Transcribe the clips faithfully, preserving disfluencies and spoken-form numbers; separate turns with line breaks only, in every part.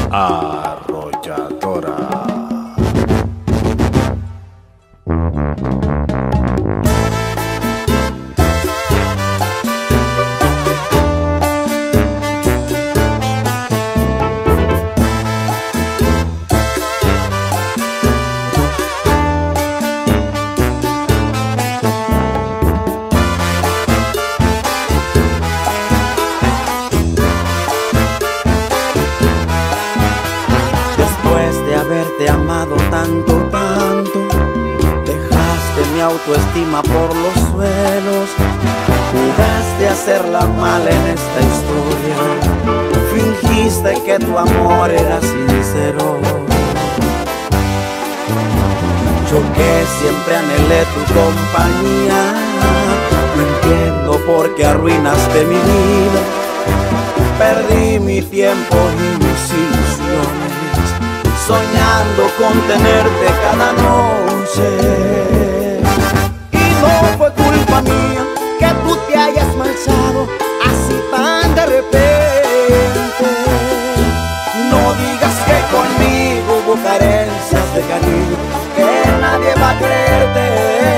Arrolladora.
Haberte amado tanto, tanto, dejaste mi autoestima por los suelos, jugaste a hacerla mal en esta historia, fingiste que tu amor era sincero. Yo que siempre anhelé tu compañía, no entiendo por qué arruinaste mi vida, perdí mi tiempo y mis ilusiones soñando con tenerte cada noche. Y no fue culpa mía que tú te hayas marchado así tan de repente. No digas que conmigo hubo carencias de cariño, que nadie va a creerte.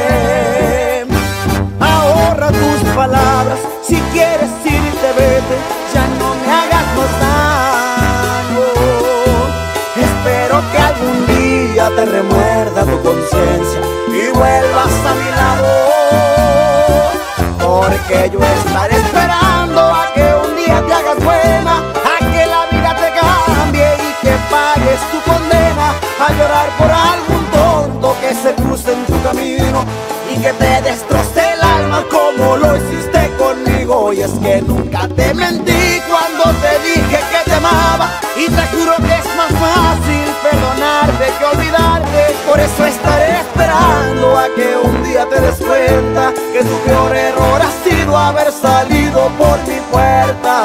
Ahorra tus palabras, si quieres irte vete, ya no me hagas más daño. Espero que algún día te remuerda tu conciencia y vuelvas a mi lado, porque yo estaré esperando a que un día te hagas buena, a que la vida te cambie y que pagues tu condena, a llorar por algún tonto que se cruce en tu camino y que te destroce el alma como lo hiciste conmigo. Y es que nunca te mentí cuando te dije que te amaba, y te juro que es más fácil perdonarte que olvidarte. Por eso estaré esperando a que un día te des cuenta que tu peor error ha sido haber salido por mi puerta,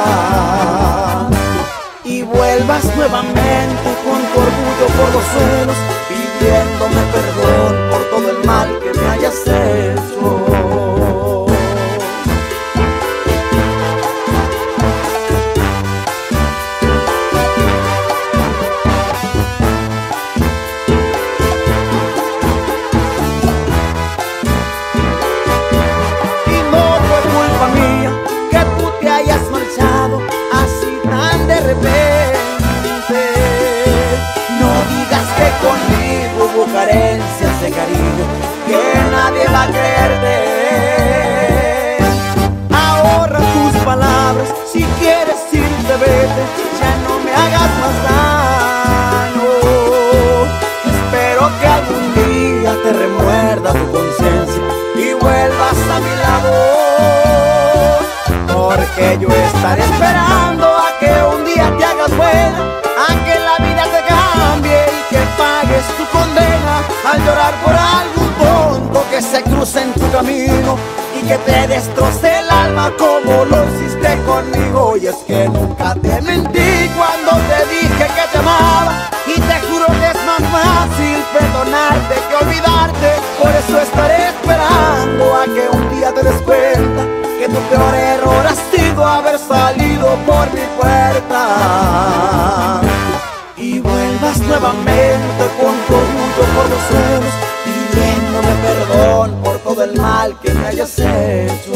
y vuelvas nuevamente con tu orgullo por los suelos, pidiéndome perdón por todo el mal que me hayas hecho. Carencias de cariño que nadie va a creerte. Ahorra tus palabras, si quieres irte vete, ya no me hagas más daño. Espero que algún día te remuerda tu conciencia y vuelvas a mi lado, porque yo estaré esperando a que un día te hagas buena, a que la vida te cambie y que pagues tu condena, al llorar por algún tonto que se cruce en tu camino y que te destroce el alma como lo hiciste conmigo. Y es que nunca te mentí cuando te dije que te amaba, y te juro que es más fácil perdonarte que olvidarte. Por eso estaré esperando a que un día te des cuenta que tu peor error ha sido haber salido por mi puerta, y vuelvas nuevamente con tu orgullo por los suelos, pidiéndome perdón por todo el mal que me hayas hecho.